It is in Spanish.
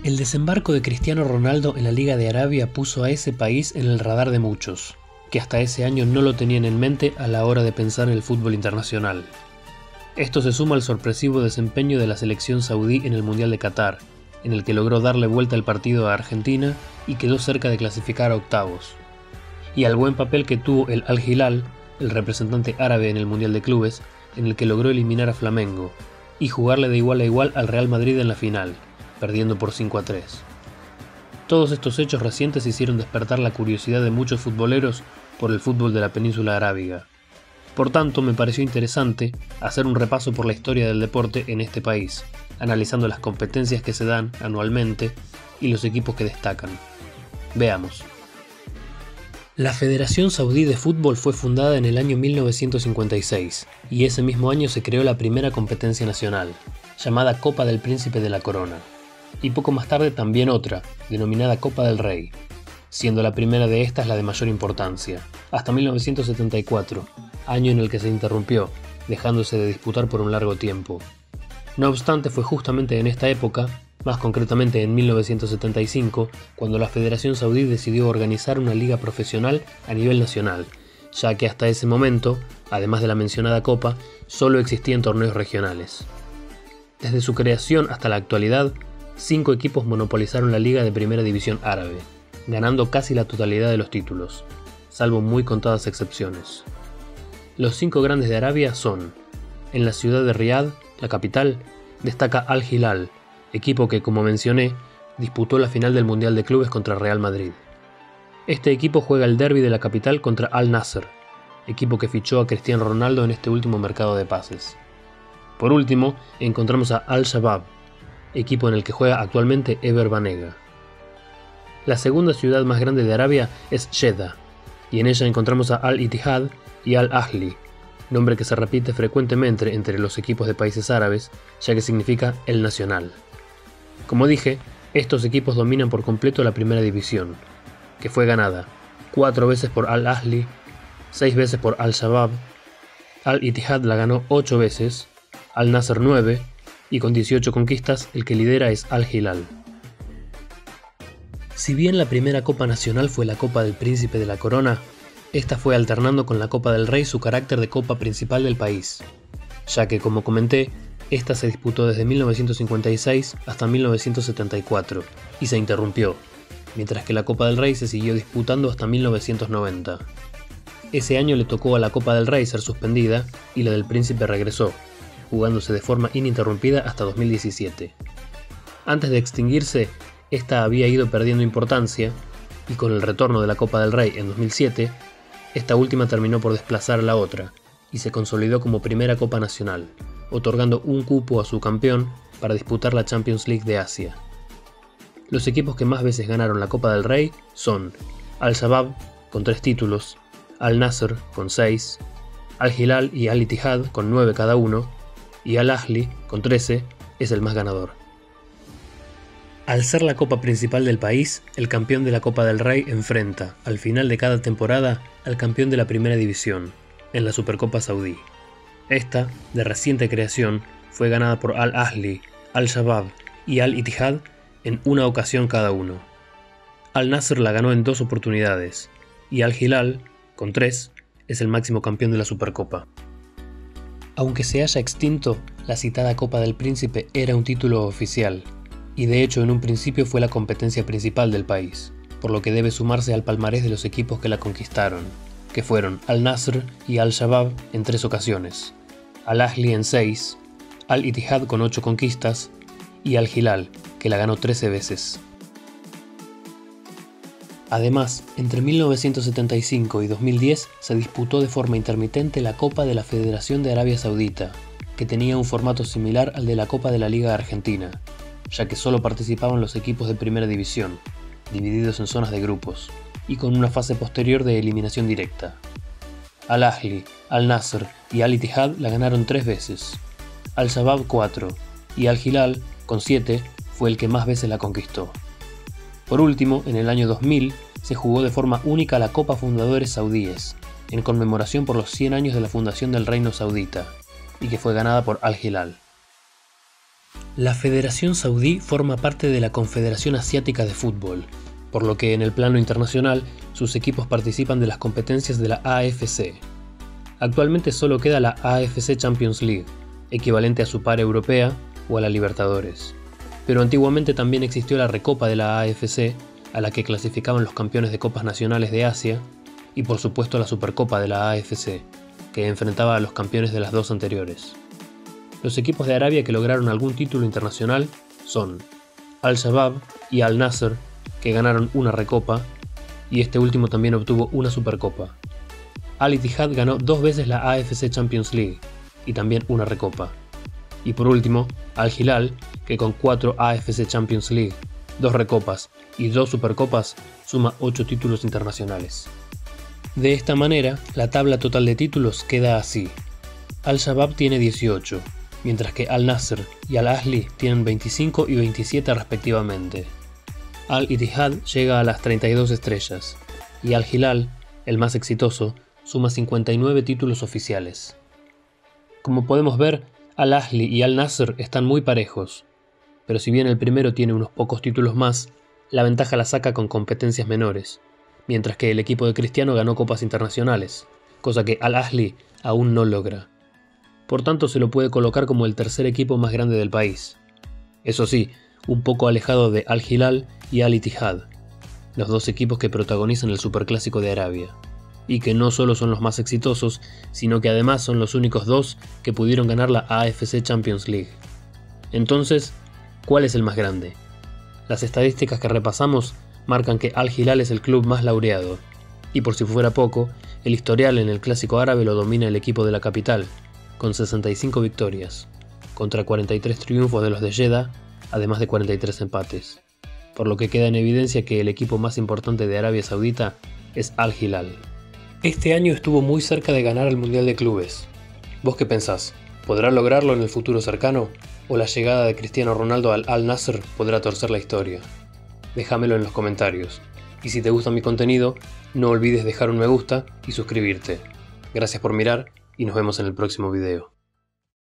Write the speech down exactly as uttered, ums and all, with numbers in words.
El desembarco de Cristiano Ronaldo en la Liga de Arabia puso a ese país en el radar de muchos, que hasta ese año no lo tenían en mente a la hora de pensar en el fútbol internacional. Esto se suma al sorpresivo desempeño de la selección saudí en el Mundial de Qatar, en el que logró darle vuelta al partido a Argentina y quedó cerca de clasificar a octavos, y al buen papel que tuvo el Al Hilal, el representante árabe en el Mundial de Clubes, en el que logró eliminar a Flamengo, y jugarle de igual a igual al Real Madrid en la final, perdiendo por cinco a tres. Todos estos hechos recientes hicieron despertar la curiosidad de muchos futboleros por el fútbol de la península arábiga. Por tanto, me pareció interesante hacer un repaso por la historia del deporte en este país, analizando las competencias que se dan anualmente y los equipos que destacan. Veamos. La Federación Saudí de Fútbol fue fundada en el año mil novecientos cincuenta y seis, y ese mismo año se creó la primera competencia nacional, llamada Copa del Príncipe de la Corona, y poco más tarde también otra, denominada Copa del Rey, siendo la primera de estas la de mayor importancia, hasta mil novecientos setenta y cuatro, año en el que se interrumpió, dejándose de disputar por un largo tiempo. No obstante, fue justamente en esta época, más concretamente en mil novecientos setenta y cinco, cuando la Federación Saudí decidió organizar una liga profesional a nivel nacional, ya que hasta ese momento, además de la mencionada Copa, solo existían torneos regionales. Desde su creación hasta la actualidad, cinco equipos monopolizaron la liga de primera división árabe, ganando casi la totalidad de los títulos, salvo muy contadas excepciones. Los cinco grandes de Arabia son: en la ciudad de Riad, la capital, destaca Al Hilal, equipo que, como mencioné, disputó la final del Mundial de Clubes contra Real Madrid. Este equipo juega el derbi de la capital contra Al Nassr, equipo que fichó a Cristiano Ronaldo en este último mercado de pases. Por último, encontramos a Al-Shabab, equipo en el que juega actualmente Eber Banega. La segunda ciudad más grande de Arabia es Jeddah, y en ella encontramos a Al-Ittihad y Al-Ahli, nombre que se repite frecuentemente entre los equipos de países árabes, ya que significa el nacional. Como dije, estos equipos dominan por completo la primera división, que fue ganada cuatro veces por Al-Ahli, seis veces por Al-Shabab, Al-Ittihad la ganó ocho veces, Al-Nassr nueve, y con dieciocho conquistas el que lidera es Al Hilal. Si bien la primera Copa Nacional fue la Copa del Príncipe de la Corona, esta fue alternando con la Copa del Rey su carácter de Copa principal del país, ya que, como comenté, esta se disputó desde mil novecientos cincuenta y seis hasta mil novecientos setenta y cuatro y se interrumpió, mientras que la Copa del Rey se siguió disputando hasta mil novecientos noventa. Ese año le tocó a la Copa del Rey ser suspendida y la del Príncipe regresó, jugándose de forma ininterrumpida hasta dos mil diecisiete. Antes de extinguirse, esta había ido perdiendo importancia, y con el retorno de la Copa del Rey en dos mil siete, esta última terminó por desplazar a la otra, y se consolidó como primera Copa Nacional, otorgando un cupo a su campeón para disputar la Champions League de Asia. Los equipos que más veces ganaron la Copa del Rey son Al-Shabab con tres títulos, Al-Nassr con seis, Al Hilal y Al-Ittihad con nueve cada uno, y Al-Ahli, con trece, es el más ganador. Al ser la copa principal del país, el campeón de la Copa del Rey enfrenta, al final de cada temporada, al campeón de la primera división, en la Supercopa Saudí. Esta, de reciente creación, fue ganada por Al-Ahli, Al-Shabab y Al-Ittihad en una ocasión cada uno. Al-Nassr la ganó en dos oportunidades, y Al-Hilal, con tres, es el máximo campeón de la Supercopa. Aunque se haya extinto, la citada Copa del Príncipe era un título oficial, y de hecho en un principio fue la competencia principal del país, por lo que debe sumarse al palmarés de los equipos que la conquistaron, que fueron Al-Nassr y Al-Shabab en tres ocasiones, Al-Ahli en seis, Al-Ittihad con ocho conquistas, y Al-Hilal, que la ganó trece veces. Además, entre mil novecientos setenta y cinco y dos mil diez se disputó de forma intermitente la Copa de la Federación de Arabia Saudita, que tenía un formato similar al de la Copa de la Liga Argentina, ya que solo participaban los equipos de primera división, divididos en zonas de grupos, y con una fase posterior de eliminación directa. Al-Ahli, Al-Nassr y Al-Ittihad la ganaron tres veces, Al-Shabab cuatro, y Al-Hilal, con siete, fue el que más veces la conquistó. Por último, en el año dos mil, se jugó de forma única la Copa Fundadores Saudíes, en conmemoración por los cien años de la fundación del Reino Saudita, y que fue ganada por Al Hilal. La Federación Saudí forma parte de la Confederación Asiática de Fútbol, por lo que en el plano internacional sus equipos participan de las competencias de la A F C. Actualmente solo queda la A F C Champions League, equivalente a su par europea o a la Libertadores. Pero antiguamente también existió la Recopa de la A F C, a la que clasificaban los campeones de copas nacionales de Asia, y por supuesto la Supercopa de la A F C, que enfrentaba a los campeones de las dos anteriores. Los equipos de Arabia que lograron algún título internacional son Al-Shabaab y Al-Nasr, que ganaron una Recopa, y este último también obtuvo una Supercopa. Al-Ittihad ganó dos veces la A F C Champions League, y también una Recopa. Y por último, Al-Hilal, que con cuatro A F C Champions League, dos Recopas y dos Supercopas, suma ocho títulos internacionales. De esta manera, la tabla total de títulos queda así. Al-Shabaab tiene dieciocho, mientras que Al-Nasr y Al-Ahli tienen veinticinco y veintisiete respectivamente. Al-Ittihad llega a las treinta y dos estrellas, y Al-Hilal, el más exitoso, suma cincuenta y nueve títulos oficiales. Como podemos ver, Al-Ahli y Al-Nasr están muy parejos, pero si bien el primero tiene unos pocos títulos más, la ventaja la saca con competencias menores, mientras que el equipo de Cristiano ganó copas internacionales, cosa que Al-Ahli aún no logra. Por tanto, se lo puede colocar como el tercer equipo más grande del país. Eso sí, un poco alejado de Al-Hilal y Al-Ittihad, los dos equipos que protagonizan el Superclásico de Arabia, y que no solo son los más exitosos, sino que además son los únicos dos que pudieron ganar la A F C Champions League. Entonces, ¿cuál es el más grande? Las estadísticas que repasamos marcan que Al-Hilal es el club más laureado, y por si fuera poco, el historial en el Clásico árabe lo domina el equipo de la capital, con sesenta y cinco victorias, contra cuarenta y tres triunfos de los de Jeddah, además de cuarenta y tres empates, por lo que queda en evidencia que el equipo más importante de Arabia Saudita es Al-Hilal. Este año estuvo muy cerca de ganar el Mundial de Clubes. ¿Vos qué pensás? ¿Podrá lograrlo en el futuro cercano? ¿O la llegada de Cristiano Ronaldo al Al-Nasr podrá torcer la historia? Déjamelo en los comentarios. Y si te gusta mi contenido, no olvides dejar un me gusta y suscribirte. Gracias por mirar y nos vemos en el próximo video.